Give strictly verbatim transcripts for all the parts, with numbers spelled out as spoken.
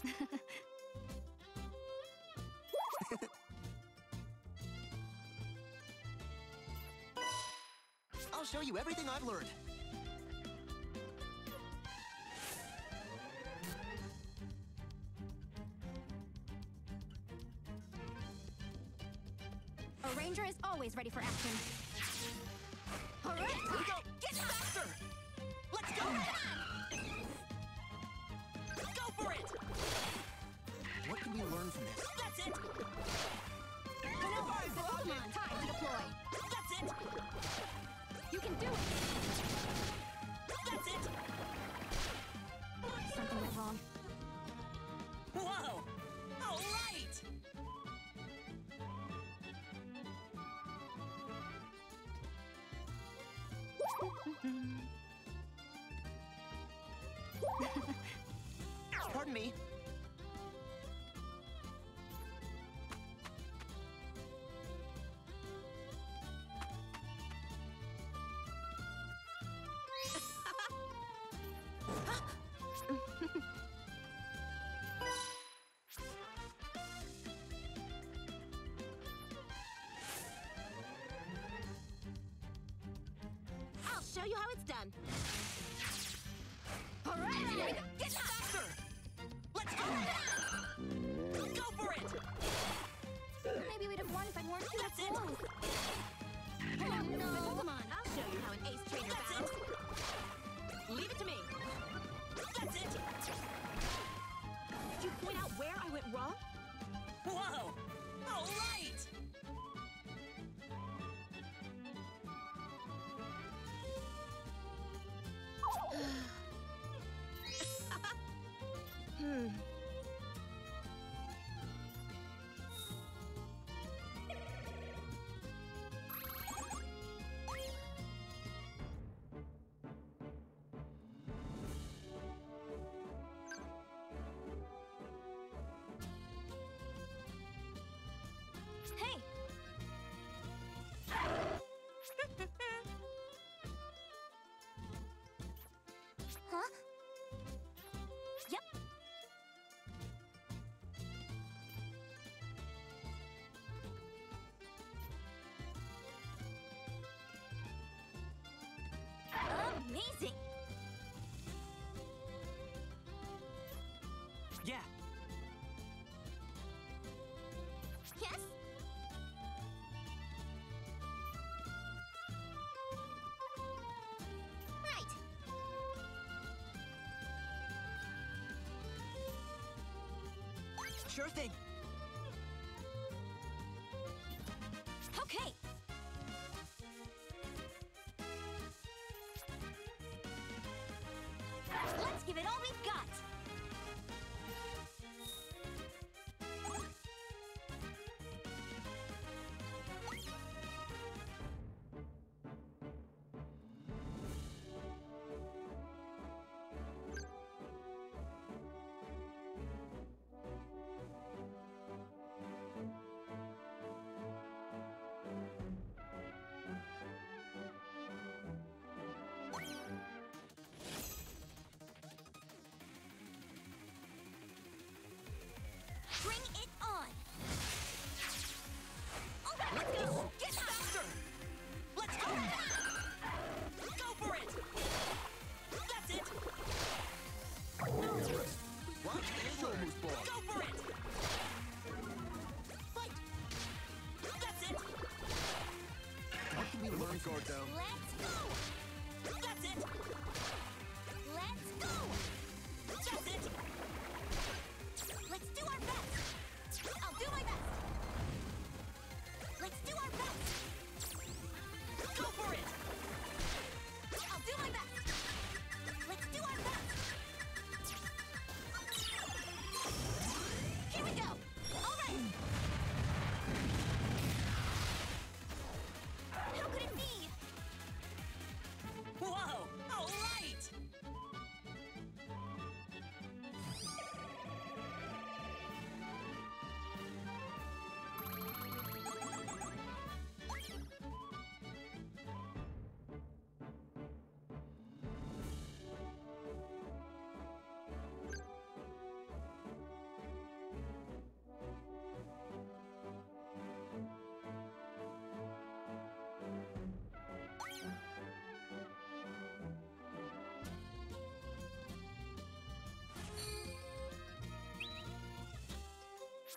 I'll show you everything I've learned. A ranger is always ready for action. All right, Here we go! Get faster! Let's go! Go for it! What can we learn from this? That's it! Pokemon, Pokemon, time to deploy. That's it! You can do it. That's it! Something went wrong. Whoa! All right! Pardon me. I'll show you how it's done. All right, Get faster! Let's go! Go for it! maybe we'd have won if I weren't too That's it. close. Oh no! Pokemon, I'll show you how an ace trainer That's bows. it! Leave it to me. That's it! Did you point out where I went wrong? Whoa! All right! Hmm. Hey! Huh? Yep. Amazing! Yeah. Yes? Right. Sure thing. Okay. Let's give it all we've got. Bring it on! All right, let's go! Get faster! Let's go! Go for it! That's it! Watch this almost ball. Go for it! Fight! That's it! What can we learn from this? down. Let's go! That's it! Let's go! That's it! Let's do our best! I'll do my best! Let's do our best! Go for it! I'll do my best! Let's do our best! Here we go! All right! How could it be? Whoa! All right!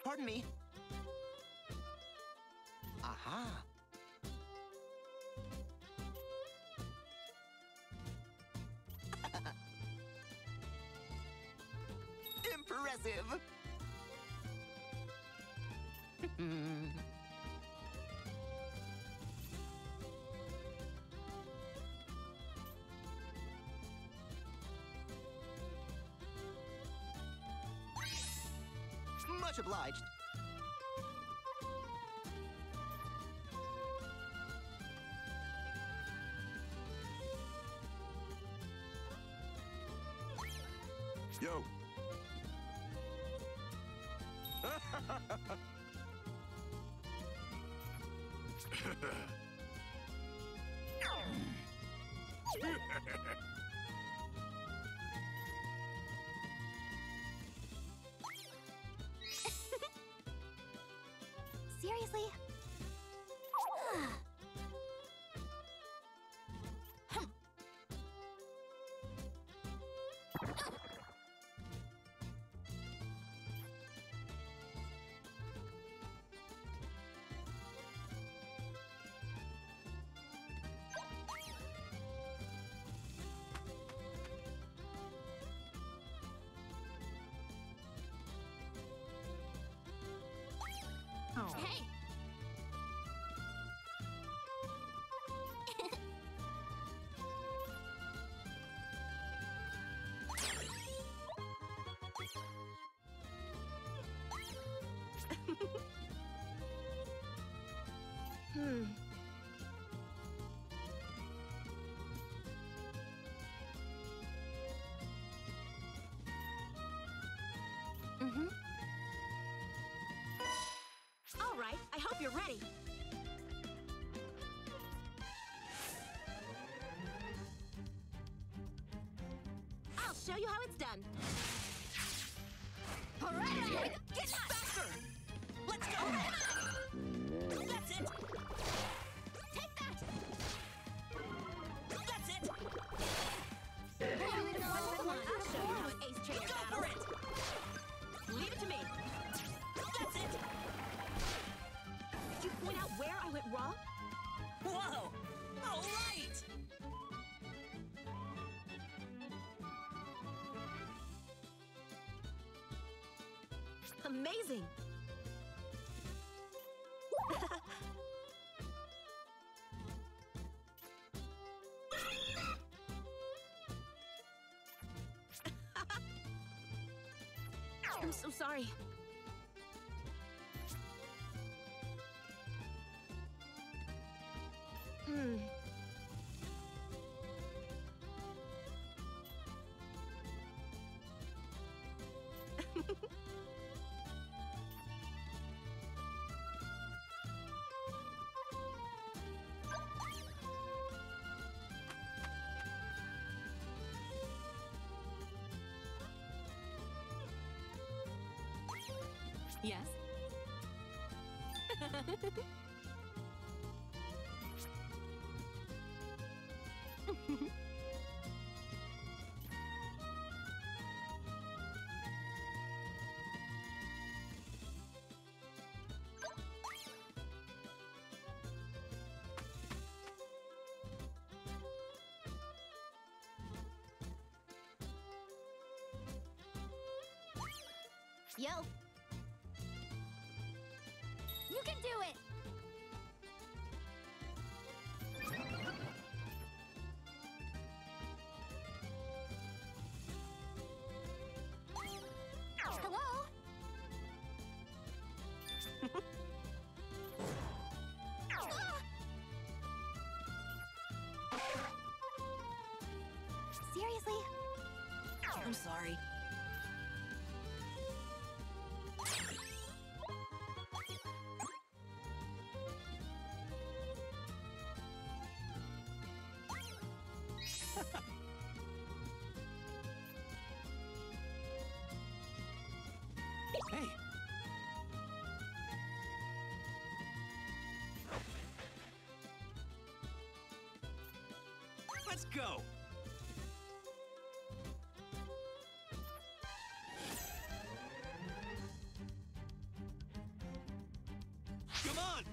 Pardon me. Aha. Impressive. Much obliged. Yo. Seriously? Hey! Hmm. Mm-hmm. All right, I hope you're ready. I'll show you how it's done. All right! Get faster! Let's go! That's it! Take that! That's it! I'll show you how an ace trainer Go for battles. it! Leave it to me. That's it! Did you point out where I went wrong? Whoa! All right! Amazing. I'm so sorry. Hmm. Yes. Yo! You can do it! Hello? Ah! Seriously? I'm sorry. Hey. Let's go.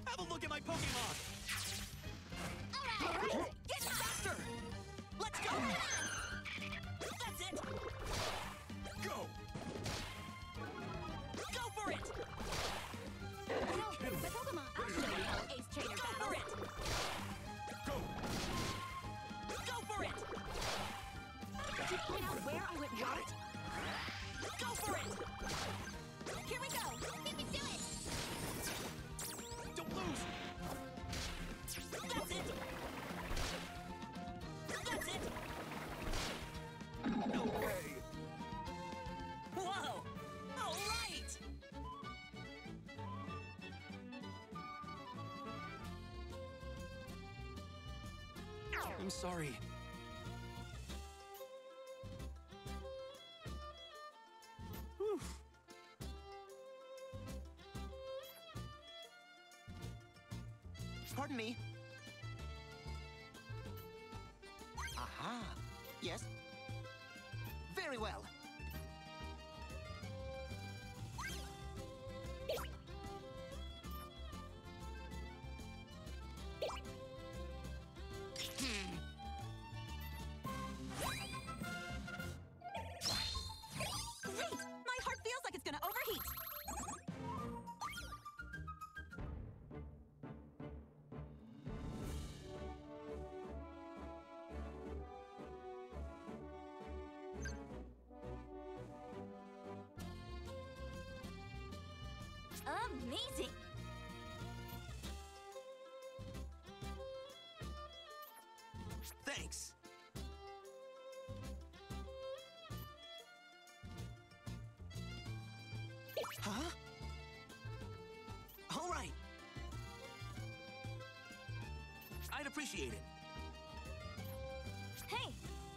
Have a look at my Pokemon! All right. Get faster! Let's go! That's it! Go! Go for it! Well, the Pokemon. I'll show you how Ace Trainer Go for battles. it! Go! Go for it! Did you point out where I went right? Go for it! Here we go. We can do it. Don't lose! That's it! That's it! No way! Whoa! All right! I'm sorry. Whew. Pardon me. Aha. Yes. Very well. Hmm. Great! My heart feels like it's gonna overheat! Amazing. Thanks. Huh? All right. I'd appreciate it. Hey.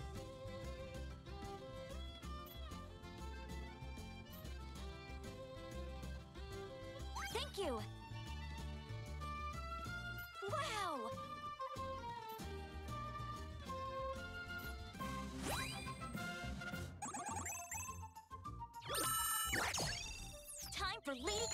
Thank you. Wow. Time for Lady